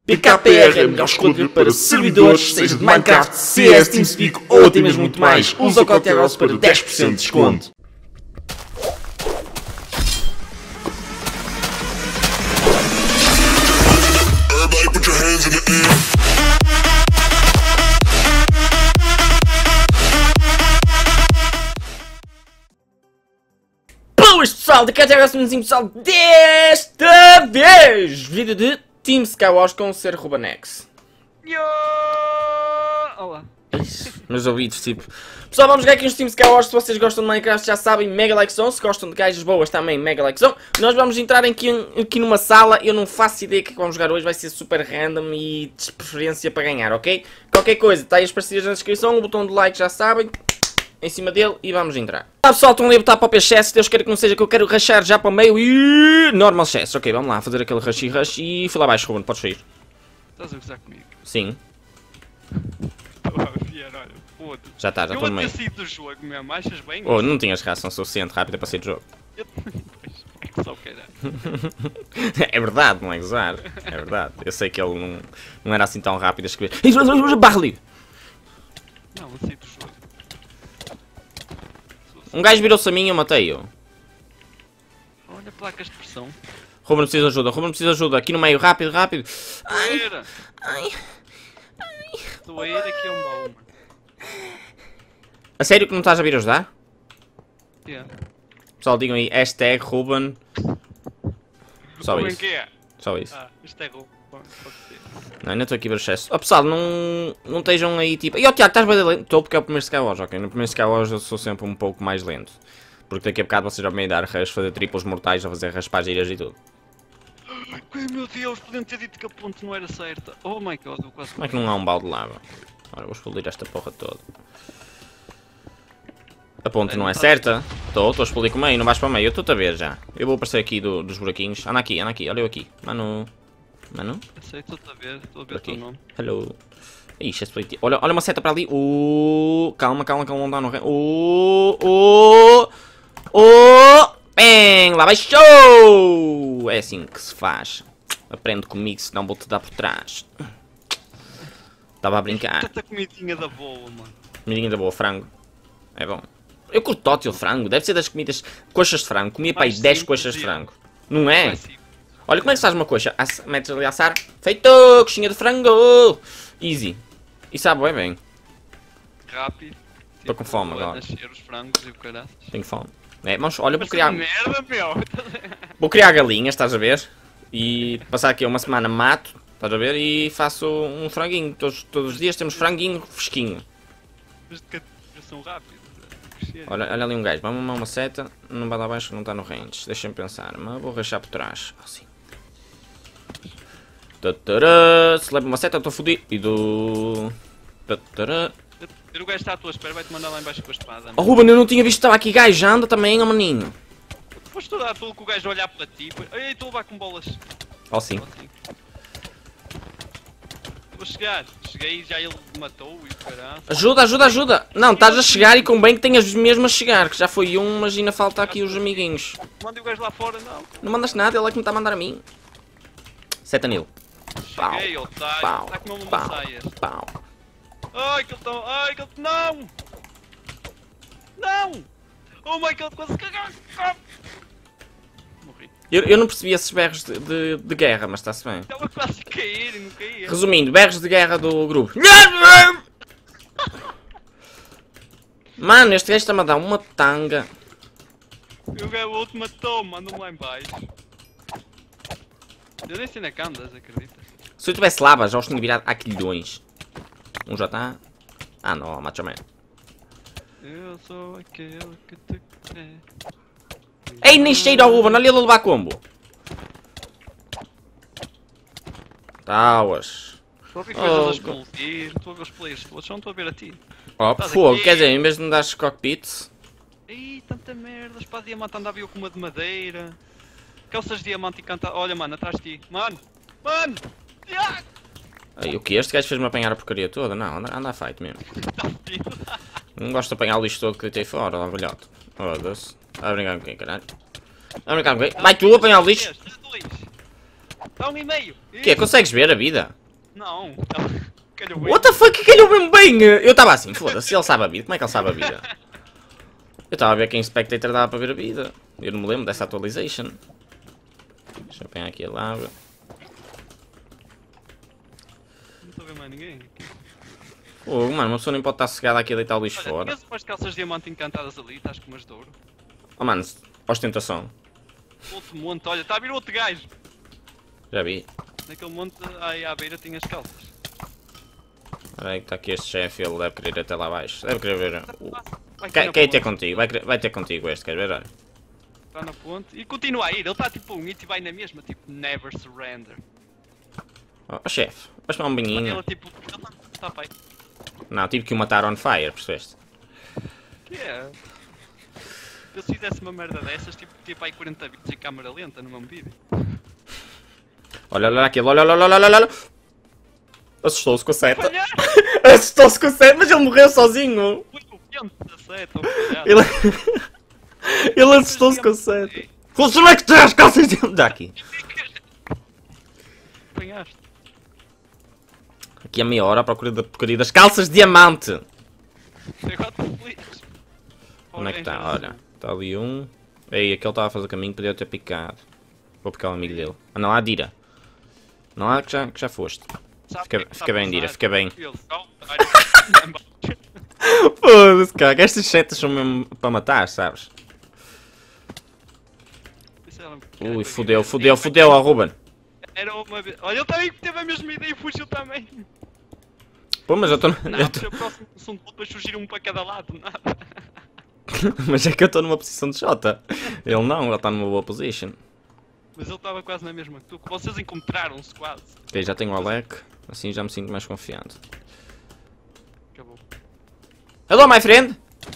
PKPR é a melhor escolha para servidores, seja de Minecraft, CS, TeamSpeak ou até mesmo muito mais. Usa o código TROS para 10% de desconto. Everybody put your hands in the air. Boas pessoal, daqui até agora pessoal, desta vez vídeo de Team Skywars com o Ser Rubanex. Olá. Meus ouvidos, tipo. Pessoal, vamos jogar aqui nos Team Skywars. Se vocês gostam de Minecraft já sabem, mega likezão. Se gostam de gajas boas também, mega likezão. Nós vamos entrar aqui numa sala. Eu não faço ideia que vamos jogar hoje. Vai ser super random e de preferência para ganhar, ok? Qualquer coisa, está aí as parcerias na descrição. O botão de like já sabem. Em cima dele e vamos entrar. Ah, pessoal, estão ali a botar para o PS. Deus queira que não seja, que eu quero rachar já para o meio e... Normal chess. Ok, vamos lá, fazer aquele rush e fui lá abaixo, Ruben, podes sair. Estás a gozar comigo? Sim. Olha, foda-se. Já está, já estou no meio. Eu saí do jogo mesmo, achas bem? Oh, não tinhas reação suficiente rápida para sair do jogo. Só o caralho. É verdade, não é gozar. É verdade. Eu sei que ele não era assim tão rápido a escrever. Barra livre! Não, eu saí do jogo. Um gajo virou-se a mim e eu matei-o. Olha placas de pressão. Ruben precisa de ajuda, Ruben precisa de ajuda. Aqui no meio, rápido, rápido. Ai, Doeira! ai. Doeira que é um baú, mano. A sério que não estás a vir ajudar? Yeah. Pessoal, digam aí, hashtag Ruben. Só Como é isso. que é? Só isso. Ah, isto é roubo. Pode ser. Não, ainda estou aqui a ver excesso. Oh, pessoal, não estejam aí tipo... E ó, Tiago, estás bem lento? Estou porque é o primeiro Skywars, ok? No primeiro Skywars eu sou sempre um pouco mais lento. Porque daqui a bocado vocês já vão me dar rush, fazer triplos mortais, a fazer raspar giras e tudo. Ai meu Deus, podiam ter dito que a ponte não era certa. Oh my god, eu quase... Como é que não há um balde de lava? Ora, vou explodir esta porra toda. A ponte não é certa? Estou a explodir com o meio, não vais para o meio, eu estou-te a ver já. Eu vou aparecer aqui dos buraquinhos. Anda aqui, olha eu aqui. Mano. Eu sei, estou a ver o teu nome. Hello. Ixi, é olha uma seta para ali. Calma, não dá no rei. Bem, lá vai show! É assim que se faz. Aprende comigo, senão vou-te dar por trás. Estava a brincar. Tanta comidinha da boa, mano. Comidinha da boa, frango. É bom. Eu curto tótil frango, deve ser das comidas. Coxas de frango, comia para aí 10 coxas de frango. Não é? Olha como é que se faz uma coxa. Metes ali a assar. Feito! Coxinha de frango! Easy. E sabe bem bem. Rápido. Estou com fome agora. Nascer os frangos e o caralho. Tenho fome. É, mas olha, vou criar... merda, meu! Vou criar galinhas, estás a ver? E passar aqui uma semana mato, estás a ver? E faço um franguinho. Todos os dias temos franguinho fresquinho. Mas de castração rápida. Olha ali um gajo. Vamos uma seta. Não vai lá abaixo que não está no range. Deixa-me pensar. Mas vou rachar por trás. Assim. Se leva uma seta, eu estou fodido. E do... O gajo está à tua espera, vai-te mandar lá embaixo com a espada. Oh Ruben, eu não tinha visto que estava aqui gajo. Anda também, ó maninho. Foste toda à toa com o gajo a olhar para ti. Ei, estou a levar com bolas. Oh sim. Vou chegar. Cheguei e já ele me matou e caralho. Ajuda. Não, estás a chegar e convém que tenhas mesmo a chegar. Que já foi um, mas ainda falta aqui os amiguinhos. Mandei o gajo lá fora, não. Não mandas nada, ele é que me está a mandar a mim. Seta nele. Pau, Cheguei, otário. pau, Está com uma pau, saias. pau. Ai, que ele está... Ai, que ele... Não! Não! Oh my god, quase cagar! Morri. Eu não percebi esses berros de guerra, mas está-se bem. Estava quase a cair e não caía. Resumindo, berros de guerra do grupo. Mano, este gajo está-me a dar uma tanga. O outro matou-me, mandou-me lá em baixo. Eu nem sei na que andas, acreditas? Se eu tivesse lava, já os tinha virado a quilhões. Um já está. Ah não, macho man. Eu sou aquele que te quer. Ei, nem cheiro ao Ruben, olha ele a levar combo. Tauas. Estou a ver coisas das coltis, não estou a ver os players todos, só não estou a ver a ti. Oh, Estás fogo, aqui. quer dizer, em vez de me dares cockpits. Ih, tanta merda, espada de diamante andava eu com uma de madeira. Calças de diamante e canta. Olha, mano, atrás de ti. Mano! Yeah! Ai, o que? Este gajo fez-me apanhar a porcaria toda? Não, anda a fight mesmo. Tá fedido. Não gosto de apanhar o lixo todo que deitei fora, lá, velhote. Foda-se. Está a brincar com quem, caralho? Está a brincar com quem? Vai tu apanhar o lixo? Dá 1,5. O quê? Consegues ver a vida? Não, calhou bem. What the fuck, que calhou mesmo bem? Eu estava assim, foda-se, ele sabe a vida. Como é que ele sabe a vida? Eu estava a ver quem Spectator dava para ver a vida. Eu não me lembro dessa atualization. Deixa eu apanhar aqui a lava. Não estou a ver mais ninguém. Oh, mano, uma pessoa nem pode estar cegada aqui a deitar o lixo Olha, fora. tinhas umas calças de diamante encantadas ali, estás com umas de ouro. Oh, mano, ostentação. Outro monte, olha, está a vir outro gajo. Já vi. Naquele monte aí à beira tinha as calças. Olha aí que está aqui este chefe, ele deve querer ir até lá abaixo. Deve querer ver. Vai Quer na ter ponte, contigo, vai ter contigo este, queres ver? Olha. está na ponte e continua a ir. Ele está tipo um hit e vai na mesma, tipo never surrender. Oh, chefe, vais tomar um banhinho. Ele tipo, ele está pai. Não, tive que o matar on fire, percebeste? Que é? Se eu fizesse uma merda dessas, tipo aí 40 bits em câmera lenta no meu vídeo. Olha, olha aquilo, olha, olha, olha, olha, olha. Assustou-se com a seta. Falhar! Assustou-se com a seta, mas ele morreu sozinho. Foi o vento da seta, falhar. Ele, ele assustou-se com a seta. Como é que tem as calças de... Dá aqui. Apanhaste. Aqui a meia hora à procura da porcaria das calças de diamante. Agora estou feliz. Onde é que está? Olha, está ali um. Ei, aquele estava a fazer caminho, podia ter picado. Vou picar o amigo dele. Ah não, há Dira. Não há que já foste. Fica bem, Dira, fica bem. Foda-se, cara, estas setas são mesmo para matar, sabes? Ui, fodeu, fodeu, fodeu, ó Ruben. Era uma vez. Olha, ele também teve a mesma ideia e fugiu também. Pô, mas eu estou... Não, mas o próximo assunto depois surgir um para cada lado, nada. Mas é que eu estou numa posição de Jota. Ele não, ele está numa boa position. Mas ele estava quase na mesma que tu, que vocês encontraram-se quase. Ok, já tenho o Alec, assim já me sinto mais confiante. Acabou. Hello, my friend!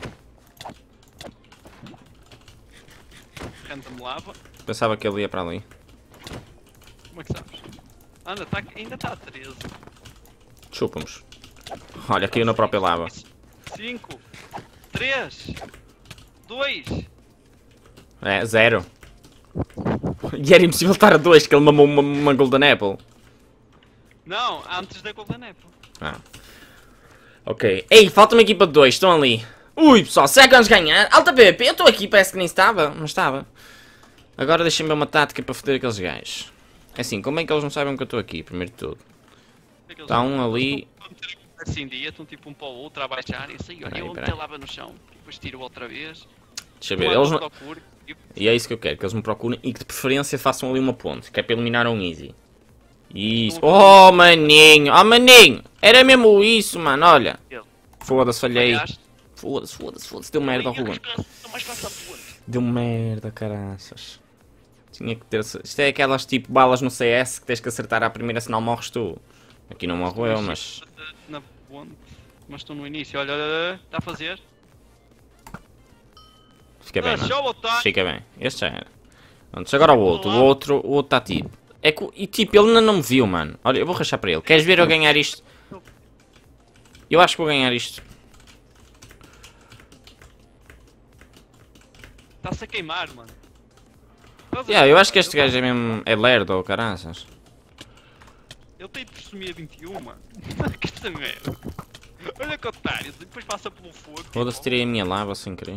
Canta-me lava. Pensava que ele ia para ali. Como é que sabes? Anda, ainda está a 13. Chupa-nos. Olha, caiu na própria lava. 5, 3, 2. É, 0. E era impossível estar a 2, que ele mamou uma Golden Apple. Não, antes da Golden Apple. Ah. Ok. Ei, falta uma equipa de 2, estão ali. Ui, pessoal, será que vamos ganhar? Alta PP, eu estou aqui, parece que nem estava, mas estava. Agora deixem-me ver uma tática para foder aqueles gajos. É assim, como é que eles não sabem que eu estou aqui, primeiro de tudo? Está um ali. Assim dia, estão tipo um para o outro a baixar e assim, olha, eu meter lava no chão, depois tiro outra vez. Deixa eu ver, eles não... E é isso que eu quero, que eles me procurem e que de preferência façam ali uma ponte, que é para eliminar um easy. Isso. Oh, maninho, oh, maninho. Era mesmo isso, mano, olha. Foda-se, falhei. Foda-se, foda-se, foda-se. Deu merda ao Ruben. Deu merda, caraças. Tinha que ter... Isto é aquelas tipo balas no CS que tens que acertar à primeira, senão morres tu. Aqui não morro eu, mas... Na ponte. Mas estou no início, olha, olha, está a fazer. Fica bem, mano. Fica bem. Este já era. Antes, agora o outro está tipo... É que, e tipo, ele ainda não me viu, mano. Olha, eu vou rachar para ele. Queres ver eu ganhar isto? Eu acho que vou ganhar isto. Está-se a queimar, mano. Yeah, eu acho que este gajo é mesmo... É lerdo ou caraças. Ele tem de presumir a 21, mano. Que esta merda. Olha que otário, depois passa pelo fogo. Foda-se, tirei a minha lava sem querer.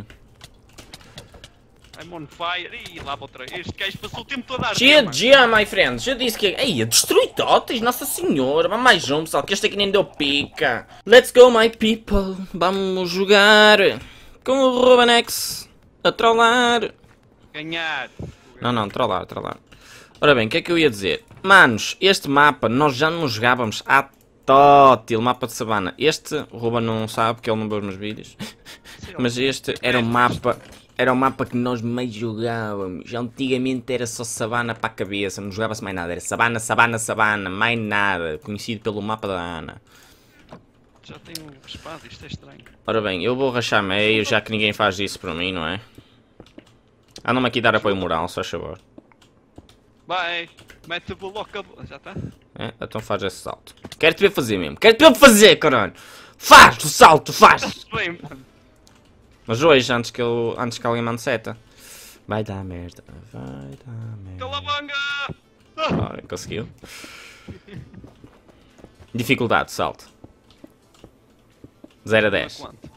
I'm on fire. Ih, lava outra vez. Este gajo passou o tempo todo a arder, GG, my friends. Eu disse que... Ei, destruí totes, nossa senhora. Vamos mais um, pessoal, que este aqui nem deu pica. Let's go, my people. Vamos jogar com o Rubenex a trollar. Ganhar. Não, trollar. Ora bem, o que é que eu ia dizer? Manos, este mapa nós já não jogávamos há tótil, mapa de savana. Este, o Ruben não sabe porque ele não viu os meus vídeos. Mas este era o mapa que nós mais jogávamos. Antigamente era só savana para a cabeça, não jogava-se mais nada. Era savana, mais nada. Conhecido pelo mapa da Ana. Já tenho espada, isto é estranho. Ora bem, eu vou rachar meio, já que ninguém faz isso para mim, não é? Anda-me aqui dar apoio moral, só favor. Vai, mete o bloco, já está? É, então faz esse salto. Quero-te ver fazer mesmo, quero-te ver fazer, caralho! Faz o salto, faz! Bem, mano. Mas hoje, antes que alguém mande seta. Vai dar merda, vai dar merda. Calabanga! Ora, conseguiu. Dificuldade, salto. 0 a 10. Quanto?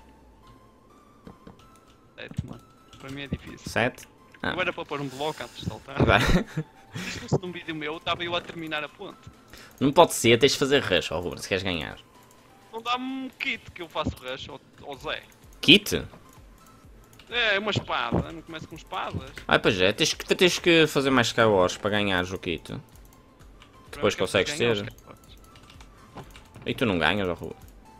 7, mano. Para mim é difícil. 7? Ah. Não era para pôr um bloco antes de saltar. Se fosse num vídeo meu, estava eu a terminar a ponte. Não pode ser, tens de fazer rush, ó Ruben, se queres ganhar. Não dá-me um kit que eu faço rush ao Zé. Kit? É, uma espada. Eu não começo com espadas. Ah, pois é, tens que fazer mais Skywars para ganhares o kit. Depois Para consegues ganhar os ter. capas. E tu não ganhas, ó Ruben.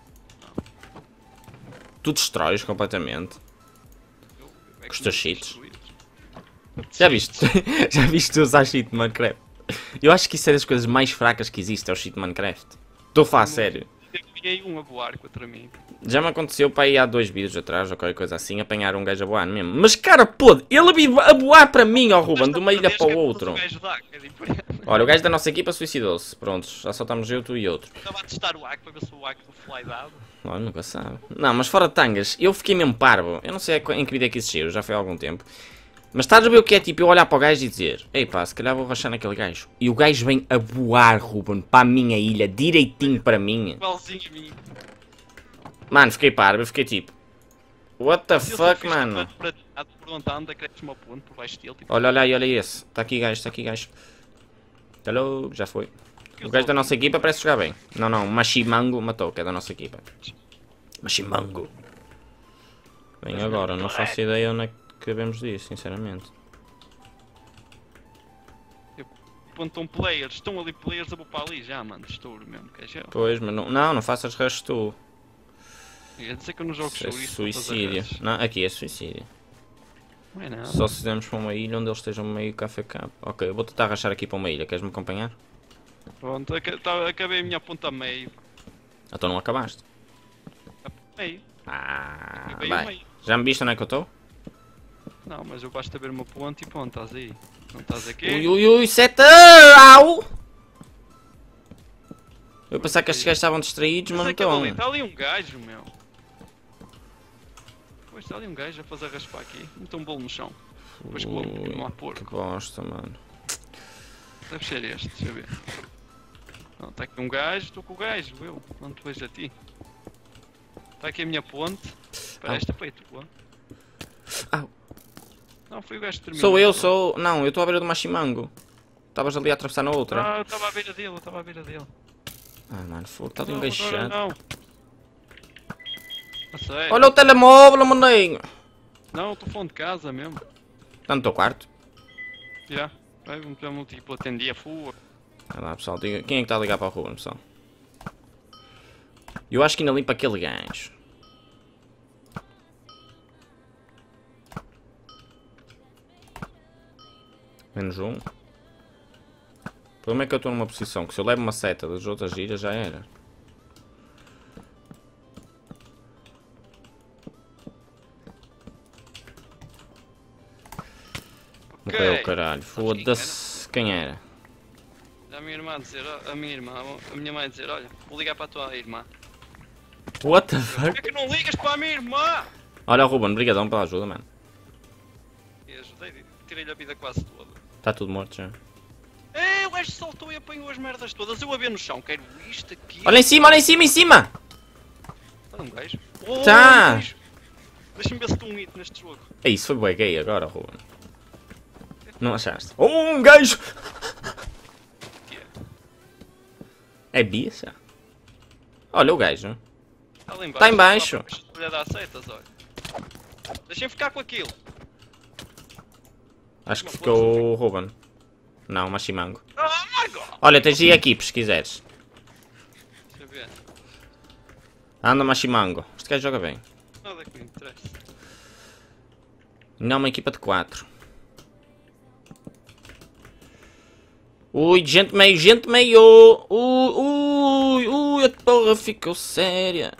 Tu destróis completamente. É Com os que teus não cheats. destruí. Já viste? Já viste tu usar cheat de Minecraft? Eu acho que isso é das coisas mais fracas que existe, é o cheat de Minecraft. Estou a falar a sério. Eu ganhei um a voar contra mim. Já me aconteceu para ir há 2 vídeos atrás, ou qualquer coisa assim, apanhar um gajo a voar mesmo. Mas cara, pô, ele veio a voar para mim, ó Ruben, de uma ilha para o outro. Olha, o gajo da nossa equipa suicidou-se. Prontos, já só estamos eu, tu e outro. Estava a testar o hack para ver se o hack do fly dava. Olha, nunca sabe. Não, mas fora de tangas, eu fiquei mesmo parvo. Eu não sei em que vídeo é que isso saiu, já foi há algum tempo. Mas estás a ver o que é tipo eu olhar para o gajo e dizer: ei pá, se calhar vou rachar naquele gajo. E o gajo vem a voar, Ruben, para a minha ilha, direitinho para mim. Igualzinho a mim. Mano, fiquei parvo, eu fiquei tipo: what the fuck, mano? Perguntando, acresces uma ponte por baixo dele. Tipo, Olha, olha aí, olha esse. Está aqui gajo, está aqui gajo. Hello, já foi. O gajo da nossa equipa parece jogar bem. Não, não, Machimango matou, que é da nossa equipa. Machimango. Bem, agora, não faço ideia onde é que devemos disso, sinceramente. Pontam players, estão ali players, eu vou para ali já, mano. Estouro mesmo, que é já. Pois, mas não faças rush tu. Ia dizer que eu não jogo Isso é isso. suicídio. Não, aqui é suicídio. Não é nada. Só se fizermos para uma ilha onde eles estejam meio KFK. Ok, eu vou tentar rachar aqui para uma ilha, queres-me acompanhar? Pronto, acabei a minha ponta a meio. Então não acabaste. Meio. Ah, Acabei a vai. meio. Já me viste onde é que eu estou? Não, mas eu basta ver uma ponte e pronto, estás aí. Não estás aqui? Ui, ui, ui, seta! Au! Eu pensava que estes gajos estavam distraídos, mas não estão. Está ali um gajo, meu. Pois está ali um gajo a fazer raspar aqui. Então um bolo no chão. Depois que vou continuar a pôr. Que bosta, mano. Deve ser este, deixa eu ver. Não, está aqui um gajo, estou com o gajo, eu. Não te vejo a ti. Está aqui a minha ponte. Espera, esta foi a tua. Au. Não, foi o gajo que terminou. Sou eu, sou. Não, eu estou à beira do Machimango. Estavas ali a atravessar na outra. Ah, eu estava à beira dele, eu estava à beira dele. Ah, mano, fogo, está ali um Não, gajo agora chato. não. A sério? Olha o telemóvel, maninho. Não, estou falando de casa mesmo. Está no teu quarto? Já. Vai, um tipo, atendi a fuga. Vai lá, pessoal, diga. Quem é que está a ligar para a rua, pessoal? Eu acho que ainda limpa aquele gajo. Menos um. O problema é que eu estou numa posição que se eu levo uma seta das outras ilhas já era. Morreu, caralho. Foda-se. Quem era? A minha irmã a dizer, a minha mãe a dizer, olha, vou ligar para a tua irmã. What the Por fuck? que não ligas para a minha irmã? Olha, Ruben, brigadão pela ajuda, mano. E ajudei, tirei-lhe a vida quase toda. Está tudo morto já. O gajo saltou e apanhou as merdas todas. Eu a ver no chão, quero isto aqui. Olha em cima, olha em cima, em cima! Olha um gajo. Tá. Um gajo. Deixa-me ver se estou um hit neste jogo. É isso, foi bué gay agora, Ruben. Não achaste? Oh, um gajo! O que é? É bicha? Olha o gajo. Está lá em baixo. Tá em baixo. Olha, dá setas, olha. Deixem ficar com aquilo. Acho que ficou o Ruben. Não, Machimango. Ah, agora! Olha, tens de ir aqui se quiseres. Deixa eu ver. Anda, Machimango. Este gajo joga bem. Nada que me interessa. Não, uma equipa de 4. Ui, gente meio, gente meio. Ui, a porra ficou séria.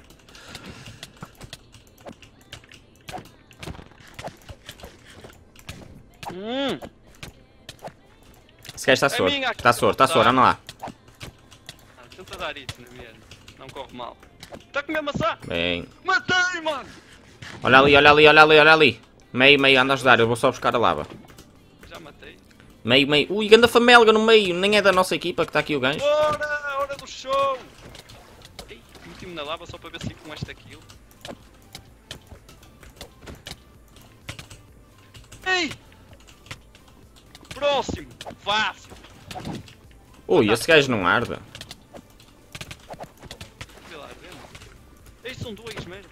Esse gajo está sordo. minha, Está sordo, anda lá. Tenta dar isso na mesma. Não corre mal. Está a comer maçã? Bem. Matei, mano! Olha ali, olha ali, olha ali, olha ali. Meio, meio, anda a ajudar, eu vou só buscar a lava. Já matei. Meio, meio. Ui, ganda famelga no meio. Nem é da nossa equipa que está aqui o gajo. Hora do show! próximo na lava só para ver se com esta kill. Ei! Próximo! Fácil! Ui, esse gajo não arde. Vê lá, vê lá. Ei, são dois mesmo.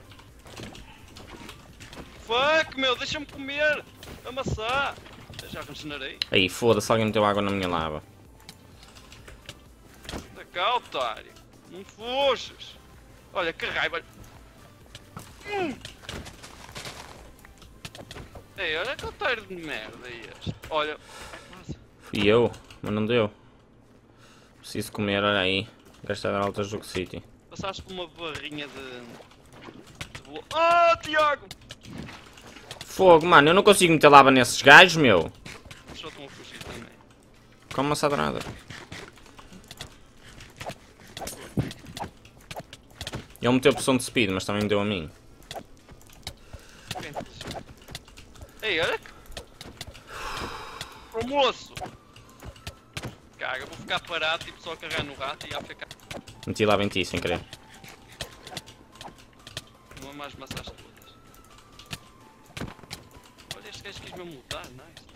Fuck, meu, deixa-me comer! A maçã! Já regenerei. Aí, foda-se, alguém meteu água na minha lava. Da cá, otário! Não fujas! Olha, que raiva! Ei, olha que otário de merda é este! Olha! Nossa. Fui eu, mas não deu. Preciso comer, olha aí. O gajo está a dar altas do City. Passaste por uma barrinha de Ah, Tiago! Fogo, mano, eu não consigo meter lava nesses gajos, meu. Só estão a fugir também. Como uma sadrada. Ele meteu opção de speed, mas também me deu a mim. Quem fez? Ei, olha que... Ô moço! Caga, vou ficar parado, tipo só a carregar no rato e a ficar... Meti lava em ti, sem querer. Uma mais maçãs todas. Olha, este gajo quis mesmo lutar, nice.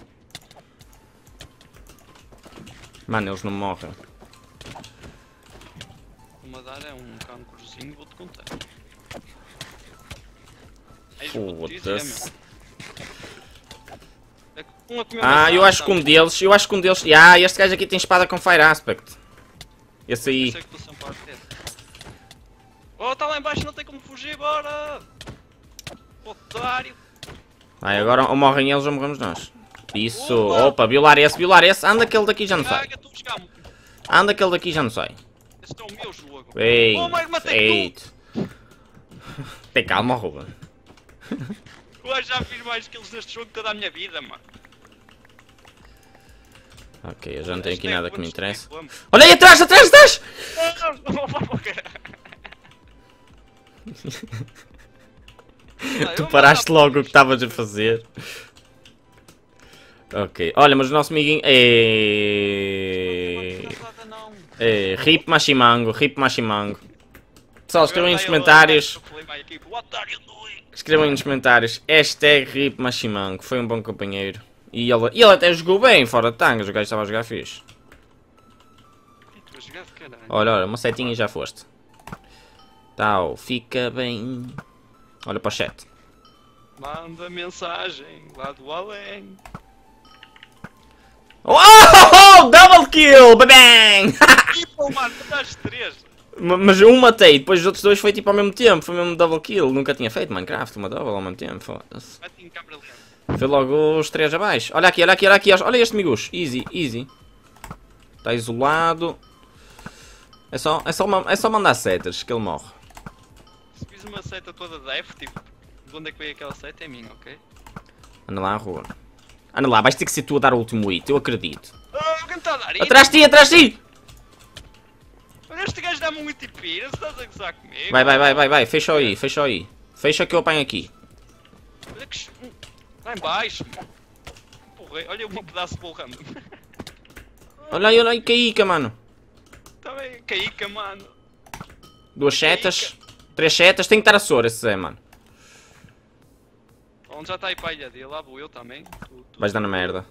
Mano, eles não morrem. Uma dar é um cancrozinho, vou-te contar. Eis vou-te dizer, Foda-se. meu. É que um a comer Ah, maçã, eu acho que um também. deles, Ah, este gajo aqui tem espada com Fire Aspect. Esse aí. Eu sei que estou sempre a ter. Oh, está lá em baixo, não tem como fugir, bora! Otário! Vai, agora ou morrem eles ou morremos nós. Isso, Opa! opa, violar esse. Anda aquele daqui já não sai. Caga, estou a jogar muito. Anda aquele daqui já não sai. Este é o meu jogo. Bem, Oh, mas matei feito. Tem calma, Ruben. Eu já fiz mais kills neste jogo que toda a minha vida, mano. Ok, eu já não tenho aqui Este é nada que me quantos interessa. tem fome. Olha aí atrás! Tu paraste logo o que estavas a fazer. Ok, olha, mas o nosso amiguinho. Rip Mashimango. Pessoal, escrevam aí nos comentários. Escrevam aí nos comentários. Hashtag Rip Mashimango. Foi um bom companheiro. E ele até jogou bem fora de tangas. O gajo estava a jogar fixe. Olha, uma setinha e já foste. Tal, fica bem. Olha para o chat. Manda mensagem lá do além. Oh! Double kill! Bang! Tipo, mano, mataste 3. Mas um matei, depois os outros dois foi tipo ao mesmo tempo. Foi mesmo double kill. Nunca tinha feito Minecraft, uma double ao mesmo tempo. Foda-se. Mete em câmera lenta. Foi logo os 3 abaixo. Olha aqui. Olha este miguxo. Easy. Está isolado. É só mandar setas que ele morre. Se fiz uma seta toda def, tipo, de onde é que veio aquela seta é minha, ok? Anda lá, rua. Anda lá, vais ter que ser tu a dar o último hit, eu acredito. Ah, alguém está a dar isso? Atrás de ti! Olha, este gajo dá-me um itipira, se estás a gozar comigo. Vai, fecha aí. Fecha que eu apanho aqui. Olha que... Lá em baixo. Porra, olha um pedaço de bolo random. Olha aí, caíca, mano. Tá bem, caíca, mano. 2 setas, 3 setas, tem que estar a soro esse Zé, mano. Onde já está aí para a ilha dele, lá vou eu também. Vais dar na merda.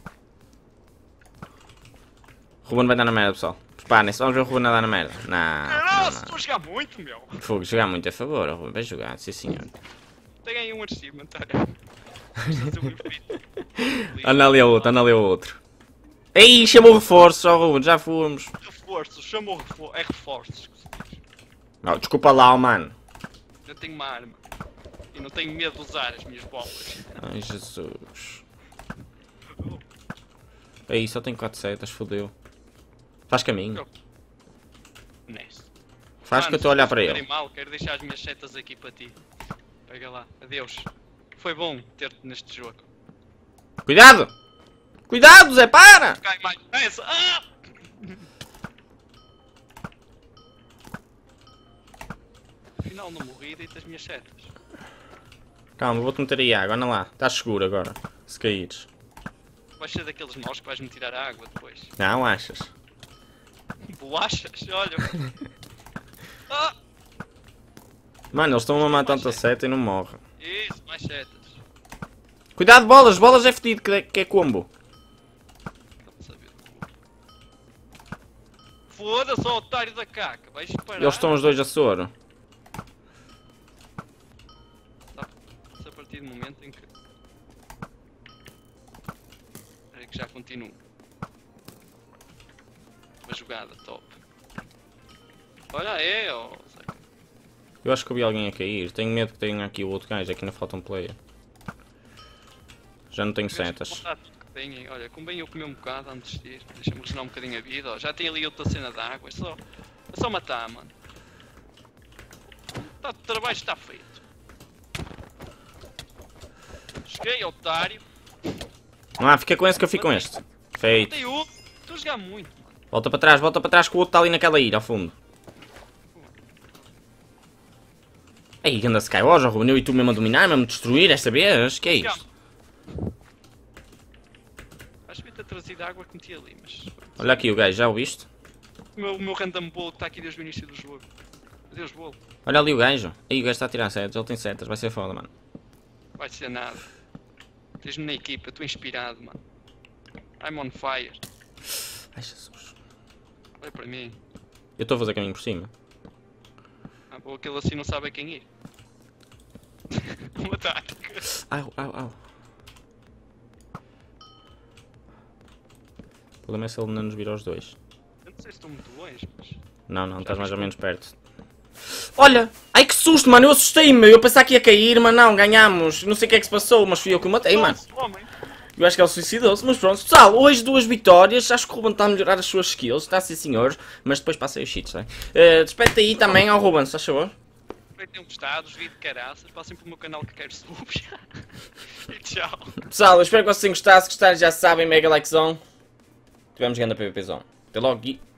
Ruben vai dar na merda, pessoal. Preparem-se, vamos ver o Ruben a dar na merda. Nossa, estou a jogar muito, meu. Fogo, jogar muito a favor, o Ruben vai jogar, sim senhor. Tem aí um achievement, olha. Fazer um infinito. Anda ali ao outro. Ei, chamou reforços, ó Ruben, já fomos. Reforços, chamou reforços. É reforços que se diz. Não, desculpa lá, mano. Eu tenho uma arma. E não tenho medo de usar as minhas bolas. Ai, Jesus. Aí, só tenho 4 setas, fodeu. Faz caminho. Nice. Faz que eu estou a olhar para ele. Mal, quero deixar as minhas setas aqui para ti. Pega lá. Adeus. Foi bom ter-te neste jogo. Cuidado! Cuidado, Zé, para! Cai mais essa. Ah! Afinal não morri e deito as minhas setas. Calma, vou-te meter aí água, anda lá. Estás seguro agora, se caíres. Vais ser daqueles maus que vais-me tirar a água depois. Não, achas? Bolachas? Olha. Ah! Mano, eles estão a mamar tanta seta e não morrem. Isso, mais setas. Cuidado, bolas! Bolas é fedido, que é combo. Dá para saber. Foda-se, ó, otário da caca. Vais parar. Eles estão os dois a soro. Está a partir do momento em que... Espera que já continuo. Uma jogada top. Olha aí, ó. Eu acho que eu vi alguém a cair. Tenho medo que tenha aqui o outro gajo. Aqui não falta um player. Já não tenho setas. Olha, convém eu comer um bocado antes disso. Deixa-me regenerar um bocadinho a vida. Ó. Já tem ali outra cena de água. É só matar, mano. O trabalho está feito. Cheguei, otário. Ah, fica com esse que eu fico com este. Feito. Estou a jogar muito, mano. Volta para trás que o outro está ali naquela ilha, ao fundo. Aí, ganda Skywalker, Ruben, eu e tu mesmo a dominar, mesmo a destruir esta vez? Que é isto? Acho que devia ter trazido a água que meti ali, mas... Olha aqui o gajo, já o viste? O meu random bolo que está aqui desde o início do jogo. Adeus, bolo. Olha ali o gajo. Aí o gajo está a tirar setas, ele tem setas, vai ser foda, mano. Vai ser nada. Tens-me na equipa, estou inspirado, mano. I'm on fire. Ai, Jesus. Olha para mim. Eu estou a fazer caminho por cima. Ah, pô, aquele assim não sabe a quem ir. Uma tática. Au, au, au. O problema é se ele não nos vira aos dois. Eu não sei se estou muito longe, mas... Não, estás mais ou menos perto. Olha! Ai que susto, mano! Eu assustei-me! Eu pensava que ia cair, mas não, ganhamos. Não sei o que é que se passou, mas fui eu que o matei, mano. Homem. Eu acho que ele suicidou-se, mas pronto. Pessoal, hoje 2 vitórias. Acho que o Ruben está a melhorar as suas skills. Está sim, senhores. Mas depois passei os cheats, né? Despede-te aí também ao Ruben, se faz favor. Espero que tenham gostado, os vídeos de caraças. Passem pelo meu canal que quero subs. E tchau. Pessoal, eu espero que vocês tenham gostado. Se gostarem, já sabem, mega likezão. Tivemos grande PVPzão. Até logo, Gui.